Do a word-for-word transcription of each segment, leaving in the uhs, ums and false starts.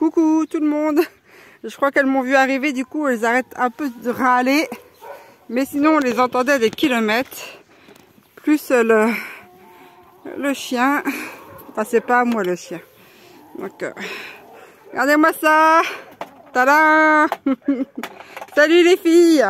Coucou tout le monde. Je crois qu'elles m'ont vu arriver, du coup elles arrêtent un peu de râler. Mais sinon on les entendait à des kilomètres. Plus le, le chien. Enfin c'est pas moi le chien. Donc euh, regardez-moi ça. Tada. Salut les filles.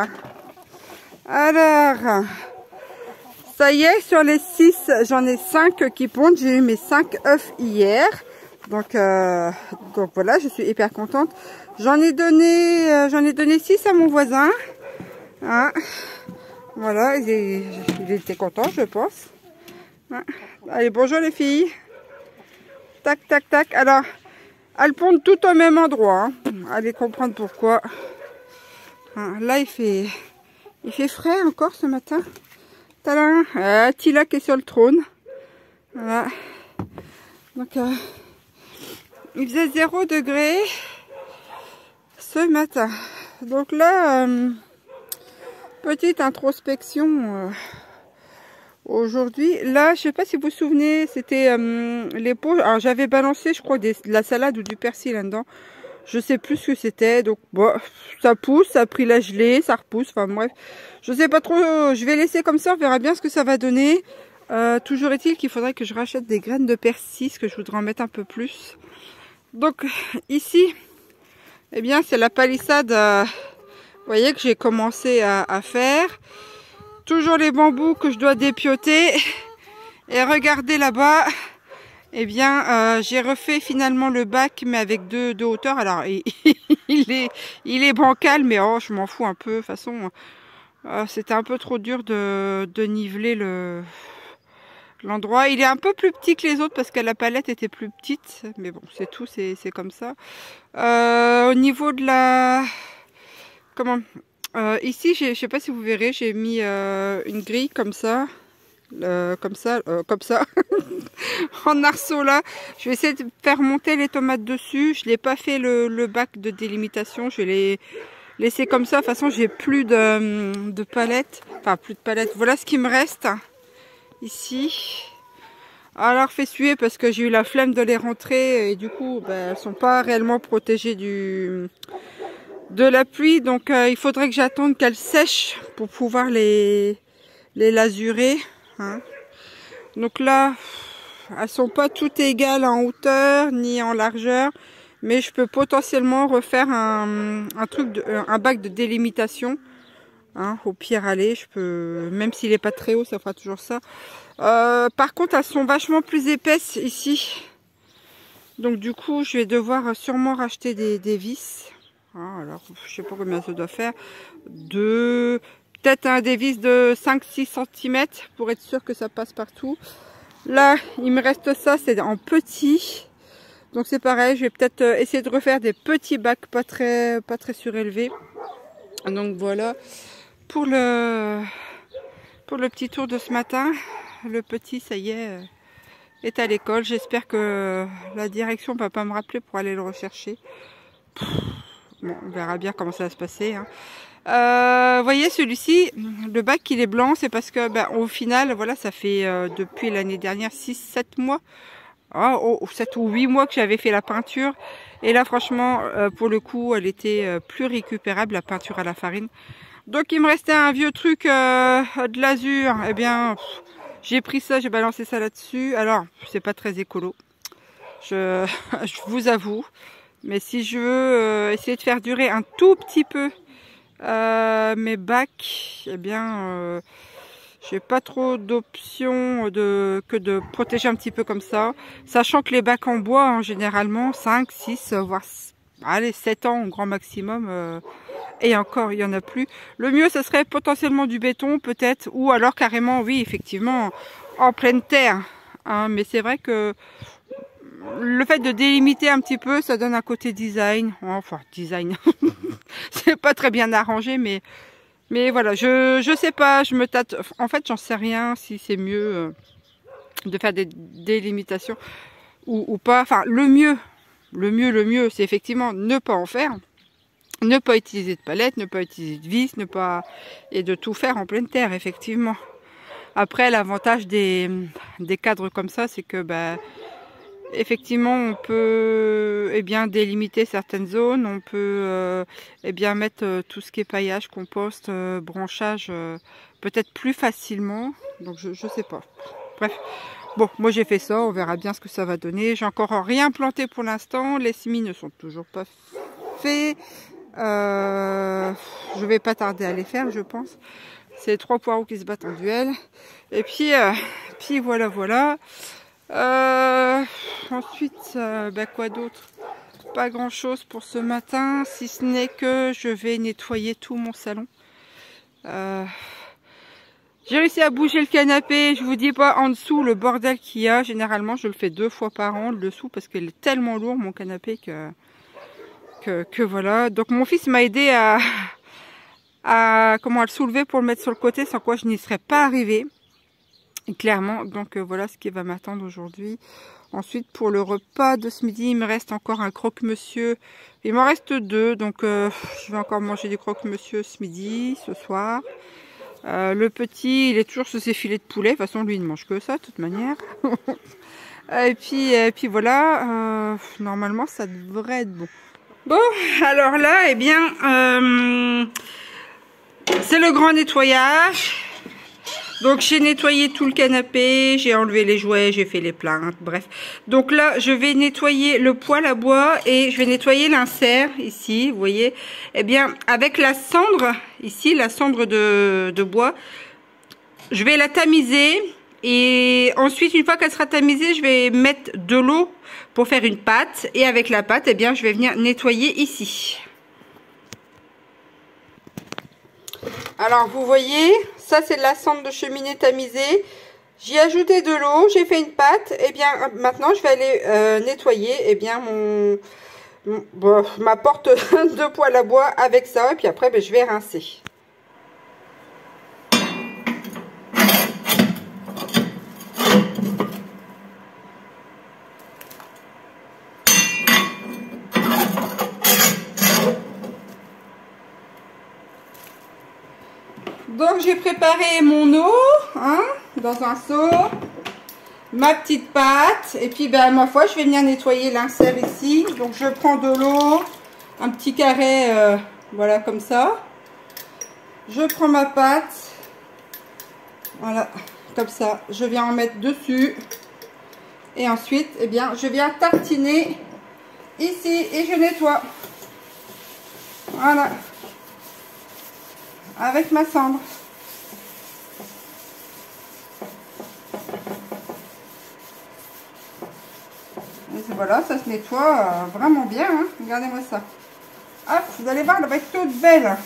Alors, ça y est, sur les six, j'en ai cinq qui pondent. J'ai eu mes cinq œufs hier. Donc, euh, donc voilà, je suis hyper contente. J'en ai donné, euh, j'en ai donné six à mon voisin. Hein. Voilà, il, est, il était content, je pense. Hein. Allez, bonjour les filles. Tac, tac, tac. Alors, elles pondent toutes au même endroit. Hein. Allez comprendre pourquoi. Hein, là, il fait... Il fait frais encore ce matin. Tadam, euh, Tila qui est sur le trône. Voilà. Donc, euh, il faisait zéro degré ce matin. Donc là, euh, petite introspection euh, aujourd'hui. Là, je sais pas si vous vous souvenez, c'était euh, les pots. Alors, j'avais balancé, je crois, des, de la salade ou du persil là-dedans. Je sais plus ce que c'était, donc bon, ça pousse, ça a pris la gelée, ça repousse, enfin bref. Je sais pas trop, je vais laisser comme ça, on verra bien ce que ça va donner. Euh, toujours est-il qu'il faudrait que je rachète des graines de persil, que je voudrais en mettre un peu plus. Donc ici, eh bien c'est la palissade, euh, vous voyez que j'ai commencé à, à faire. Toujours les bambous que je dois dépioter. Et regardez là-bas. Eh bien, euh, j'ai refait finalement le bac, mais avec deux, deux hauteurs. Alors, il, il, est, il est bancal, mais oh, je m'en fous un peu. De toute façon, euh, c'était un peu trop dur de, de niveler le l'endroit. Il est un peu plus petit que les autres parce que la palette était plus petite. Mais bon, c'est tout, c'est comme ça. Euh, au niveau de la... Comment euh, Ici, je ne sais pas si vous verrez, j'ai mis euh, une grille comme ça. Euh, comme ça, euh, comme ça, en arceau là. Je vais essayer de faire monter les tomates dessus. Je n'ai pas fait le, le bac de délimitation. Je vais les laisser comme ça. De toute façon, j'ai plus de, de palettes. Enfin, plus de palettes. Voilà ce qui me reste ici. Alors, fait suer parce que j'ai eu la flemme de les rentrer et du coup, ben, elles sont pas réellement protégées du de la pluie. Donc, euh, il faudrait que j'attende qu'elles sèchent pour pouvoir les les lasurer. Hein. Donc là, elles sont pas toutes égales en hauteur ni en largeur, mais je peux potentiellement refaire un, un truc, de, un bac de délimitation. Hein, au pire aller, je peux, même s'il est pas très haut, ça fera toujours ça. Euh, par contre, elles sont vachement plus épaisses ici, donc du coup, je vais devoir sûrement racheter des, des vis. Hein, alors, je sais pas combien ça doit faire. Deux. Peut-être un des vis de cinq six centimètres pour être sûr que ça passe partout. Là, il me reste ça, c'est en petit. Donc c'est pareil, je vais peut-être essayer de refaire des petits bacs pas très, pas très surélevés. Donc voilà, pour le, pour le petit tour de ce matin, le petit, ça y est, est à l'école. J'espère que la direction va pas me rappeler pour aller le rechercher. Bon, on verra bien comment ça va se passer. Hein. Euh, vous voyez celui-ci, le bac il est blanc, c'est parce que ben, au final, voilà, ça fait euh, depuis l'année dernière six sept mois, oh, oh, sept ou huit mois que j'avais fait la peinture. Et là franchement, euh, pour le coup, elle était euh, plus récupérable, la peinture à la farine. Donc il me restait un vieux truc euh, de l'azur, eh bien j'ai pris ça, j'ai balancé ça là-dessus. Alors, c'est pas très écolo, je, je vous avoue. Mais si je veux euh, essayer de faire durer un tout petit peu Euh, mes bacs, eh bien, euh, j'ai pas trop d'options de, que de protéger un petit peu comme ça. Sachant que les bacs en bois, hein, généralement, cinq, six, voire allez, sept ans au grand maximum. Euh, et encore, il y en a plus. Le mieux, ce serait potentiellement du béton, peut-être. Ou alors carrément, oui, effectivement, en pleine terre. Hein, mais c'est vrai que le fait de délimiter un petit peu, ça donne un côté design. Enfin, design. C'est pas très bien arrangé, mais mais voilà, je je sais pas, je me tâte. En fait, j'en sais rien si c'est mieux euh, de faire des délimitations ou, ou pas. Enfin, le mieux, le mieux, le mieux, c'est effectivement ne pas en faire, ne pas utiliser de palette, ne pas utiliser de vis, ne pas et de tout faire en pleine terre, effectivement. Après, l'avantage des des cadres comme ça, c'est que bah effectivement, on peut eh bien délimiter certaines zones, on peut euh, eh bien mettre euh, tout ce qui est paillage, compost, euh, branchage, euh, peut-être plus facilement. Donc je, je sais pas. Bref, bon, moi j'ai fait ça, on verra bien ce que ça va donner. J'ai encore rien planté pour l'instant, les semis ne sont toujours pas faits. Euh, je vais pas tarder à les faire, je pense. C'est les trois poireaux qui se battent en duel. Et puis, euh, puis voilà, voilà. Euh, ensuite, euh, bah quoi d'autre? Pas grand chose pour ce matin, si ce n'est que je vais nettoyer tout mon salon. Euh, j'ai réussi à bouger le canapé, je vous dis pas en dessous le bordel qu'il y a. Généralement, je le fais deux fois par an, le dessous, parce qu'il est tellement lourd mon canapé que, que, que voilà. Donc mon fils m'a aidé à, à, comment, à le soulever pour le mettre sur le côté, sans quoi je n'y serais pas arrivée. Clairement, donc euh, voilà ce qui va m'attendre aujourd'hui. Ensuite, pour le repas de ce midi, il me reste encore un croque-monsieur. Il m'en reste deux, donc euh, je vais encore manger du croque-monsieur ce midi, ce soir. Euh, le petit, il est toujours sur ses filets de poulet. De toute façon, lui, il ne mange que ça, de toute manière. et, puis, et puis voilà, euh, normalement, ça devrait être bon. Bon, alors là, eh bien, euh, c'est le grand nettoyage. Donc j'ai nettoyé tout le canapé, j'ai enlevé les jouets, j'ai fait les plaintes, bref. Donc là, je vais nettoyer le poêle à bois et je vais nettoyer l'insert ici, vous voyez. Eh bien, avec la cendre, ici, la cendre de, de bois, je vais la tamiser. Et ensuite, une fois qu'elle sera tamisée, je vais mettre de l'eau pour faire une pâte. Et avec la pâte, eh bien, je vais venir nettoyer ici. Alors vous voyez, ça c'est de la cendre de cheminée tamisée. J'y ai ajouté de l'eau, j'ai fait une pâte. Et bien maintenant je vais aller euh, nettoyer eh bien mon, mon bon, ma porte de poêle à bois avec ça. Et puis après ben, je vais rincer. Donc j'ai préparé mon eau, hein, dans un seau, ma petite pâte, et puis ben ma foi je vais venir nettoyer l'insert ici. Donc je prends de l'eau, un petit carré, euh, voilà comme ça. Je prends ma pâte, voilà, comme ça. Je viens en mettre dessus, et ensuite, eh bien, je viens tartiner ici et je nettoie. Voilà. Avec ma cendre. Et voilà, ça se nettoie euh, vraiment bien. Hein. Regardez-moi ça. Hop, vous allez voir, elle va être toute belle.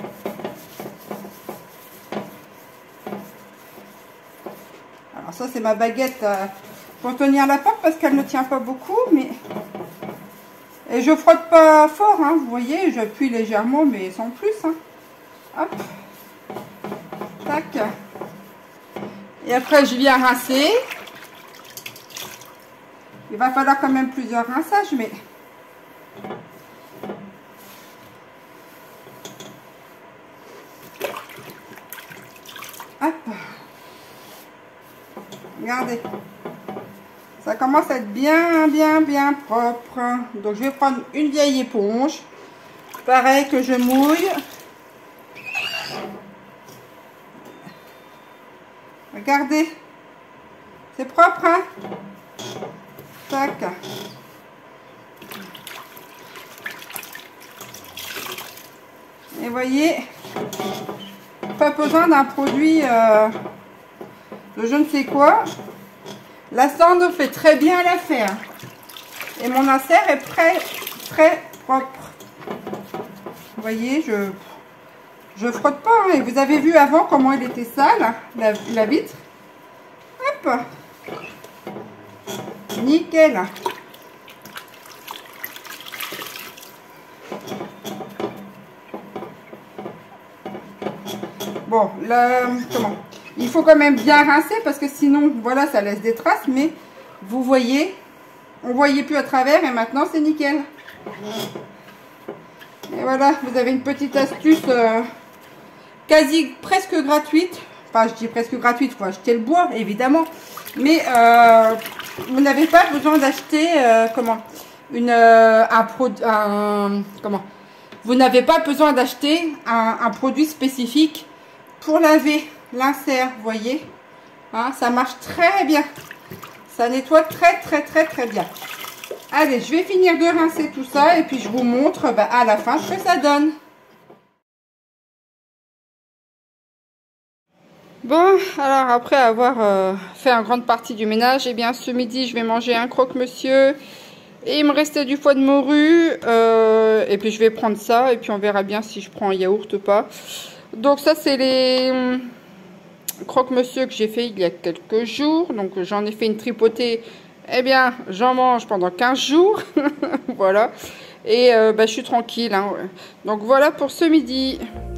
Alors ça, c'est ma baguette euh, pour tenir la porte parce qu'elle ne tient pas beaucoup, mais et je frotte pas fort. Hein, vous voyez, j'appuie légèrement, mais sans plus. Hein. Hop, tac. Et après, je viens rincer. Il va falloir quand même plusieurs rinçages, mais hop. Regardez. Ça commence à être bien, bien, bien propre. Donc, je vais prendre une vieille éponge. Pareil que je mouille. Regardez, c'est propre, hein? Tac. Et voyez, pas besoin d'un produit euh, de je ne sais quoi. La cendre fait très bien l'affaire. Et mon insert est très, très propre. Vous voyez, je... Je frotte pas, hein. Et vous avez vu avant comment il était sale, la, la vitre. Hop. Nickel. Bon, là, comment? Il faut quand même bien rincer parce que sinon, voilà, ça laisse des traces. Mais vous voyez, on ne voyait plus à travers et maintenant c'est nickel. Et voilà, vous avez une petite astuce... Euh, quasi presque gratuite, enfin je dis presque gratuite, il faut acheter le bois évidemment, Mais euh, vous n'avez pas besoin d'acheter euh, comment une euh, un produit un comment vous n'avez pas besoin d'acheter un, un produit spécifique pour laver l'insert, vous voyez, hein, ça marche très bien, ça nettoie très très très très bien. Allez, je vais finir de rincer tout ça et puis je vous montre bah, à la fin ce que ça donne. Bon, alors après avoir euh, fait une grande partie du ménage, et eh bien ce midi je vais manger un croque-monsieur et il me restait du foie de morue euh, et puis je vais prendre ça et puis on verra bien si je prends un yaourt ou pas. Donc ça c'est les hum, croque-monsieur que j'ai fait il y a quelques jours, donc j'en ai fait une tripotée, et eh bien j'en mange pendant quinze jours, voilà, et euh, bah, je suis tranquille, hein. Donc voilà pour ce midi.